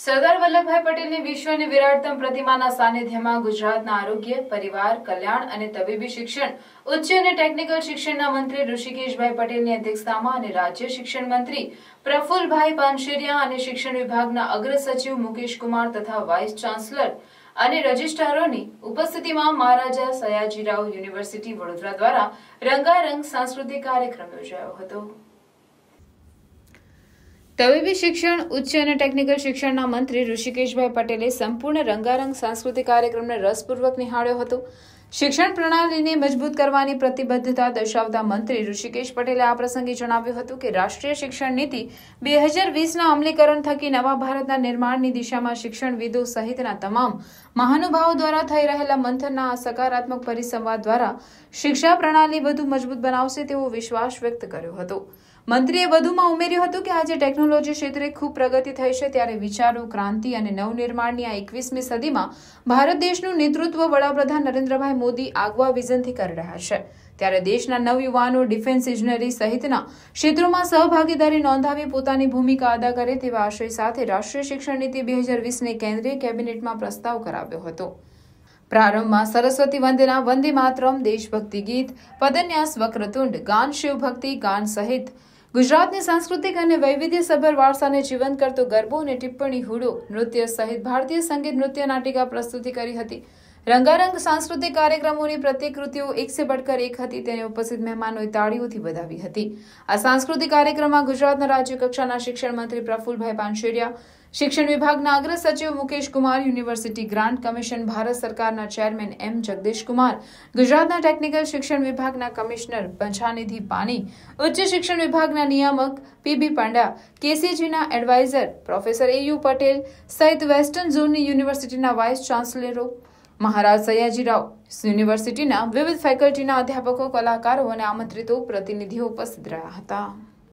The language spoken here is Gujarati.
સરદાર વલ્લભભાઈ પટેલની વિશ્વની વિરાટતમ પ્રતિમાના સાનિધ્યમાં ગુજરાતના આરોગ્ય, પરિવાર કલ્યાણ અને તબીબી શિક્ષણ, ઉચ્ચ અને ટેકનિકલ શિક્ષણના મંત્રી ઋષિકેશભાઈ પટેલની અધ્યક્ષતામાં અને રાજ્ય શિક્ષણ મંત્રી પ્રફુલભાઈ પાનશેરિયા અને શિક્ષણ વિભાગના અગ્ર સચિવ મુકેશ કુમાર તથા વાઇસ ચાન્સલર અને રજિસ્ટ્રારોની ઉપસ્થિતિમાં મહારાજા સયાજીરાવ યુનિવર્સિટી વડોદરા દ્વારા રંગારંગ સાંસ્કૃતિક કાર્યક્રમ યોજાયો હતો। તબીબી શિક્ષણ, ઉચ્ચ અને ટેકનિકલ શિક્ષણના મંત્રી ઋષિકેશભાઈ પટેલે સંપૂર્ણ રંગારંગ સાંસ્કૃતિક કાર્યક્રમને રસપૂર્વક નિહાળ્યો હતો। શિક્ષણ પ્રણાલીને મજબૂત કરવાની પ્રતિબદ્ધતા દર્શાવતા મંત્રી ઋષિકેશ પટેલે આ પ્રસંગે જણાવ્યું હતું કે રાષ્ટ્રીય શિક્ષણ નીતિ 2020ના અમલીકરણ થકી નવા ભારતના નિર્માણની દિશામાં શિક્ષણવિદો સહિતના તમામ મહાનુભાવો દ્વારા થઈ રહેલા મંથનના આ સકારાત્મક પરિસંવાદ દ્વારા શિક્ષા પ્રણાલી વધુ મજબૂત બનાવશે તેવો વિશ્વાસ વ્યક્ત કર્યો હતો। મંત્રીએ વધુમાં ઉમેર્યું હતું કે આજે ટેકનોલોજી ક્ષેત્રે ખૂબ પ્રગતિ થઈ છે, ત્યારે વિચારો, ક્રાંતિ અને નવનિર્માણની આ 21મી સદીમાં ભારત દેશનું નેતૃત્વ વડાપ્રધાન નરેન્દ્રભાઈ મોદી આગવા વિઝનથી કરી રહ્યા છે, ત્યારે દેશના નવયુવાનો ડિફેન્સ ઇજનેરી સહિતના ક્ષેત્રોમાં સહભાગીદારી નોંધાવી પોતાની ભૂમિકા અદા કરે તેવા આશય સાથે રાષ્ટ્રીય શિક્ષણ નીતિ 2020ને કેન્દ્રીય કેબિનેટમાં પ્રસ્તાવ કરાવ્યો હતો। પ્રારંભમાં સરસ્વતી વંદના, વંદે માતરમ, દેશભક્તિ ગીત, પદન્યાસ, વક્રતુંડ, ગાન, શિવભક્તિ ગાન સહિત ગુજરાતની સાંસ્કૃતિક અને વૈવિધ્યસભર વારસાને જીવંત કરતો ગરબો અને ટિપ્પણી હુડો, નૃત્ય સહિત ભારતીય સંગીત નૃત્ય નાટિકા પ્રસ્તુતિ કરી હતી। રંગારંગ સાંસ્કૃતિક કાર્યક્રમોની પ્રત્યેક કૃતિઓ એક સે બઢકર એક હતી, તેને ઉપસ્થિત મહેમાનોએ તાળીઓથી વધાવી હતી। આ સાંસ્કૃતિક કાર્યક્રમમાં ગુજરાતના રાજ્ય કક્ષાના શિક્ષણ મંત્રી પ્રફુલભાઈ પાનશેરિયા, શિક્ષણ વિભાગના અગ્ર સચિવ Mukesh Kumar, university grant commission Bharat સરકારના ચેરમેન એમ જગદીશ કુમાર, ગુજરાતના ટેકનિકલ શિક્ષણ વિભાગના કમિશનર પંચાનિધિ પાની, ઉચ્ચ શિક્ષણ વિભાગના નિયામક પીબી પાંડા, કેસીજીના એડવાઇઝર પ્રોફેસર એયુ પટેલ સહિત વેસ્ટર્ન ઝોનની યુનિવર્સિટીના વાઇસ ચાન્સલરો, મહારાજ સયાજીરાવ યુનિવર્સિટીના વિવિધ ફેકલ્ટીના અધ્યાપકો, કલાકારો અને આમંત્રિતો પ્રતિનિધિઓ ઉપસ્થિત રહ્યા હતા।